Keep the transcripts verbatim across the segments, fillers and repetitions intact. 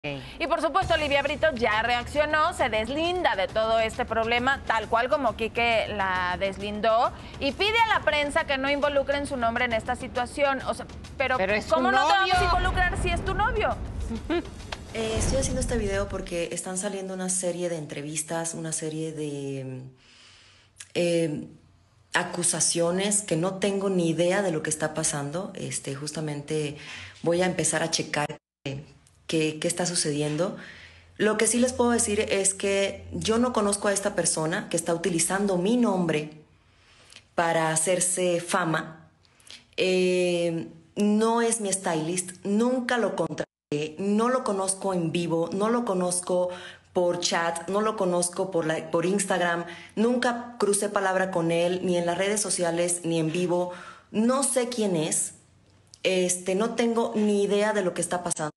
Okay. Y por supuesto, Olivia Brito ya reaccionó, se deslinda de todo este problema, tal cual como Quique la deslindó, y pide a la prensa que no involucren su nombre en esta situación. O sea, pero, pero es ¿cómo tu no te novio? vamos a involucrar si es tu novio? Eh, estoy haciendo este video porque están saliendo una serie de entrevistas, una serie de eh, acusaciones que no tengo ni idea de lo que está pasando. Este, justamente voy a empezar a checar qué, qué, qué está sucediendo. Lo que sí les puedo decir es que yo no conozco a esta persona que está utilizando mi nombre para hacerse fama. Eh, no es mi stylist, nunca lo contraté. No lo conozco en vivo, no lo conozco por chat, no lo conozco por, la, por Instagram, nunca crucé palabra con él, ni en las redes sociales, ni en vivo. No sé quién es, este, no tengo ni idea de lo que está pasando.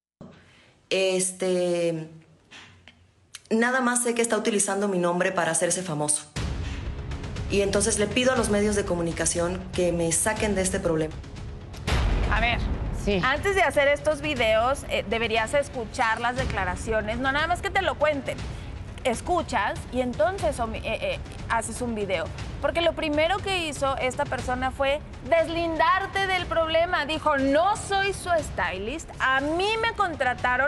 Este, nada más sé que está utilizando mi nombre para hacerse famoso. Y entonces le pido a los medios de comunicación que me saquen de este problema. A ver. Sí. Antes de hacer estos videos, eh, deberías escuchar las declaraciones, no nada más que te lo cuenten. Escuchas y entonces eh, eh, haces un video. Porque lo primero que hizo esta persona fue deslindarte del problema. Dijo, no soy su stylist, a mí me contrataron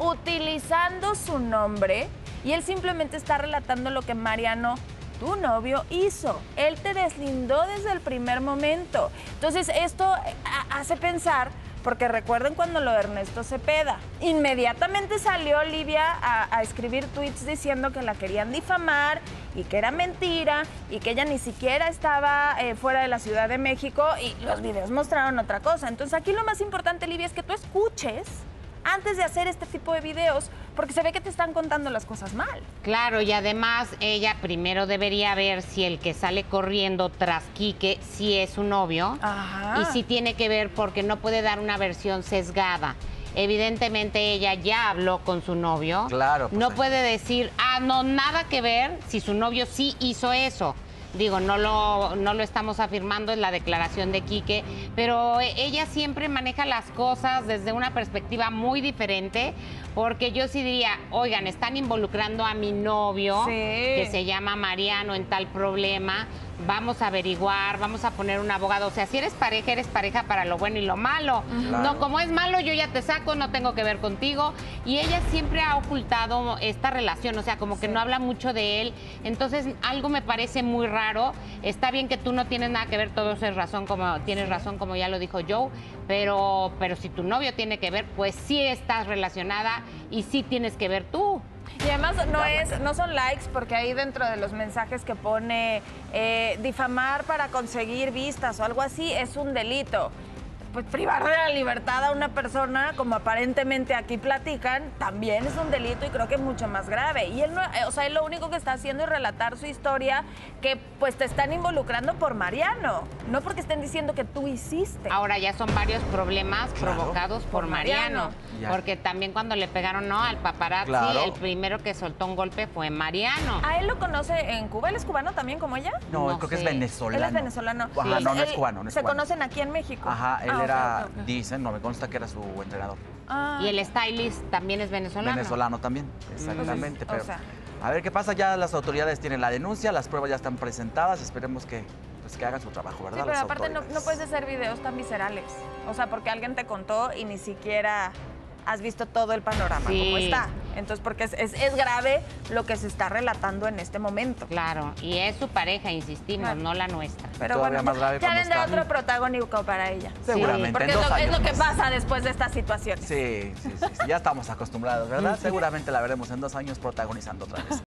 utilizando su nombre y él simplemente está relatando lo que Mariano, tu novio, hizo. Él te deslindó desde el primer momento. Entonces esto hace pensar, porque recuerden cuando lo de Ernesto Cepeda, inmediatamente salió Olivia a, a escribir tweets diciendo que la querían difamar y que era mentira y que ella ni siquiera estaba eh, fuera de la Ciudad de México y los videos mostraron otra cosa. Entonces aquí lo más importante, Olivia, es que tú escuches antes de hacer este tipo de videos, porque se ve que te están contando las cosas mal. Claro, y además ella primero debería ver si el que sale corriendo tras Quique sí es su novio. Ajá. Y sí tiene que ver porque no puede dar una versión sesgada. Evidentemente ella ya habló con su novio. Claro. Pues no ahí. puede decir, ah, no, nada que ver si su novio sí hizo eso. Digo, no lo, no lo estamos afirmando, es la declaración de Quique, pero ella siempre maneja las cosas desde una perspectiva muy diferente, porque yo sí diría, oigan, están involucrando a mi novio, sí, que se llama Mariano, en tal problema, vamos a averiguar, vamos a poner un abogado. O sea, si eres pareja, eres pareja para lo bueno y lo malo. Claro. No, como es malo, yo ya te saco, no tengo que ver contigo. Y ella siempre ha ocultado esta relación, o sea, como que sí. no habla mucho de él. Entonces, algo me parece muy raro. Está bien que tú no tienes nada que ver, todo eso es razón, como tienes razón, como ya lo dijo Joe, pero, pero si tu novio tiene que ver, pues sí estás relacionada y sí tienes que ver tú. Y además no, es, no son likes, porque ahí dentro de los mensajes que pone eh, difamar para conseguir vistas o algo así es un delito. Pues privar de la libertad a una persona, como aparentemente aquí platican, también es un delito y creo que mucho más grave. Y él no, o sea, él lo único que está haciendo es relatar su historia, que pues te están involucrando por Mariano, no porque estén diciendo que tú hiciste. Ahora ya son varios problemas Claro. provocados por, Por Mariano, Mariano. Ya. porque también cuando le pegaron no al paparazzi, Claro. el primero que soltó un golpe fue Mariano. ¿A él lo conoce en Cuba? ¿Él es cubano también como ella? No, No creo que sé. es venezolano. Él es venezolano. Ajá, Pues no, no es él- cubano, no es Se cubano. conocen aquí en México. Ajá, él Ah, ok, era, ok, ok. dicen, no me consta que era su entrenador. Ah. Y el stylist también es venezolano. Venezolano también, exactamente. Entonces, pero o sea. a ver qué pasa, ya las autoridades tienen la denuncia, las pruebas ya están presentadas, esperemos que, pues, que hagan su trabajo, ¿verdad? Sí, pero las aparte no, autoridades. no puedes hacer videos tan viscerales. O sea, porque alguien te contó y ni siquiera has visto todo el panorama Sí. como está. Entonces, porque es, es, es grave lo que se está relatando en este momento. Claro, y es su pareja, insistimos, Claro. no la nuestra. Pero Todavía bueno, más grave ya cuando vendrá está- otro protagónico para ella. Seguramente, Porque en es dos lo, es años lo que más. pasa después de estas situaciones. Sí, sí, sí, sí, ya estamos acostumbrados, ¿verdad? Seguramente la veremos en dos años protagonizando otra vez.